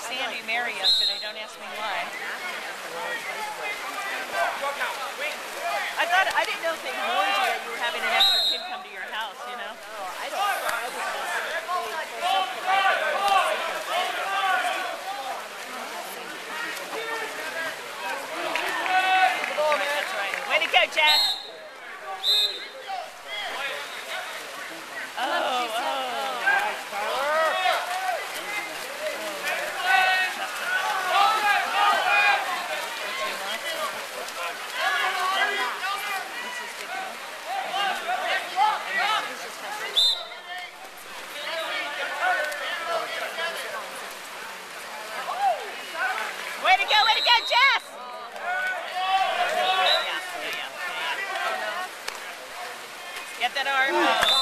Sandy Mary yesterday. Don't ask me why. I didn't know if they warned you that you were having an extra kid come to your house, you know? I don't know. I was That's right. Way to go, Jess! Way to go, Jess! Get that arm.